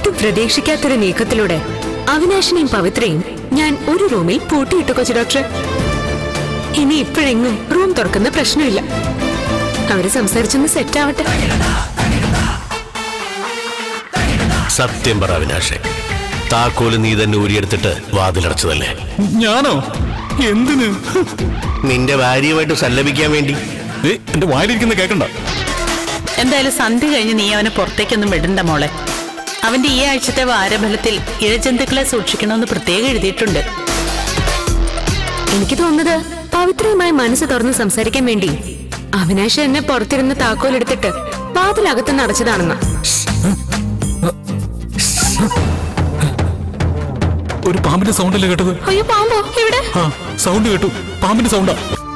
ഒട്ടും പ്രതീക്ഷിക്കാത്തൊരു നീക്കത്തിലൂടെ അവിനാശിനെയും പവിത്രയും ഞാൻ ഒരു റൂമിൽ പൂട്ടിയിട്ടു കൊച്ചു ഡോക്ടർ. ഇനി ഇപ്പോഴെങ്ങും റൂം തുറക്കുന്ന പ്രശ്നമില്ല. അവര് സംസാരിച്ചൊന്ന് സെറ്റാവട്ടെ. സത്യം പറ അവിനാശെ, താക്കോല് നീ തന്നെ ഊരിയെടുത്തിട്ട് വാതിലടച്ചതല്ലേ? ഞാനോ? എന്തിന്? നിന്റെ ഭാര്യയുമായിട്ട് സല്ലപിക്കാൻ വേണ്ടി. എന്റെ വായിലിരിക്കുന്ന കേക്കണ്ട. എന്തായാലും സന്ധ്യ കഴിഞ്ഞ് നീ അവനെ പുറത്തേക്കൊന്നും വിടണ്ട മോളെ. അവന്റെ ഈ ആഴ്ചത്തെ വാരഫലത്തിൽ ഇഴജന്തുക്കളെ സൂക്ഷിക്കണമെന്ന് പ്രത്യേകം എഴുതിയിട്ടുണ്ട്. എനിക്ക് തോന്നുന്നത് പവിത്രയുമായി മനസ്സ് തുറന്ന് സംസാരിക്കാൻ വേണ്ടി അവിനാശ് എന്നെ പുറത്തിരുന്ന് താക്കോലെടുത്തിട്ട് വാതിലകത്ത് നടച്ചതാണെന്ന. ഒരു പാമ്പിന്റെ സൗണ്ടല്ലേ കേട്ടത്? അയ്യോ, പാമ്പോ? എവിടെ? സൗണ്ട് കേട്ടു. പാമ്പിന്റെ സൗണ്ടാ.